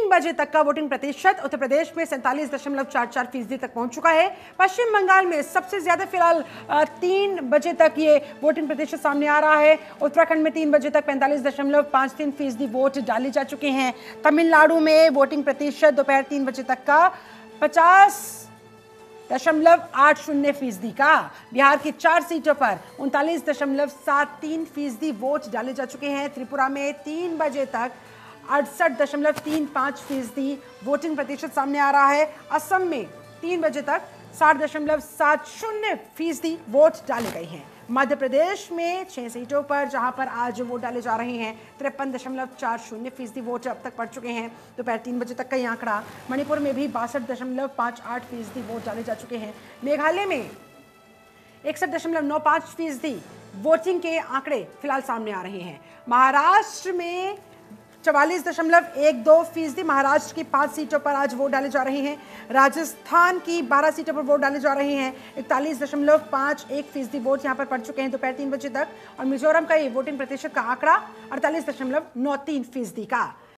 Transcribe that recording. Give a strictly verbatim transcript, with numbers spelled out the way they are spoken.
बजे तक का वोटिंग प्रतिशत उत्तर प्रदेश में सैंतालीस दशमलव चार चार फीसदी तक पहुंच चुका है। पश्चिम बंगाल में सबसे ज्यादा फिलहाल तीन बजे तक ये वोटिंग प्रतिशत सामने आ रहा है। उत्तराखंड में तीन बजे तक पैंतालीस दशमलव पांच तीन फीसदी वोट डाले जा चुके हैं। तमिलनाडु में वोटिंग प्रतिशत दोपहर तीन बजे तक का पचास दशमलव आठ शून्य फीसदी का। बिहार की चार सीटों पर उनतालीस दशमलव सात तीन फीसदी वोट डाले जा चुके हैं। त्रिपुरा में तीन बजे तक अड़सठ दशमलव तीन पाँच फीसदी वोटिंग प्रतिशत सामने आ रहा है। असम में तीन बजे तक साठ दशमलव सात शून्य फीसदी वोट डाले गए हैं। मध्य प्रदेश में छह सीटों पर जहां पर आज वोट डाले जा रहे हैं तिरपन दशमलव चार शून्य फीसदी वोट अब तक पड़ चुके हैं। दोपहर तीन बजे तक का ये आंकड़ा। मणिपुर में भी बासठ दशमलव पाँच आठ फीसदी वोट डाले जा चुके हैं। मेघालय में इकसठ दशमलव नौ पाँच फीसदी वोटिंग के आंकड़े फिलहाल सामने आ रहे हैं। महाराष्ट्र में चवालीस दशमलव एक दो फीसदी महाराष्ट्र की पांच सीटों पर आज वोट डाले जा रहे हैं। राजस्थान की बारह सीटों पर वोट डाले जा रहे हैं। इकतालीस दशमलव पाँच एक फीसदी वोट यहां पर पड़ चुके हैं दोपहर तीन बजे तक। और मिजोरम का ये वोटिंग प्रतिशत का आंकड़ा अड़तालीस दशमलव नौ तीन फीसदी का।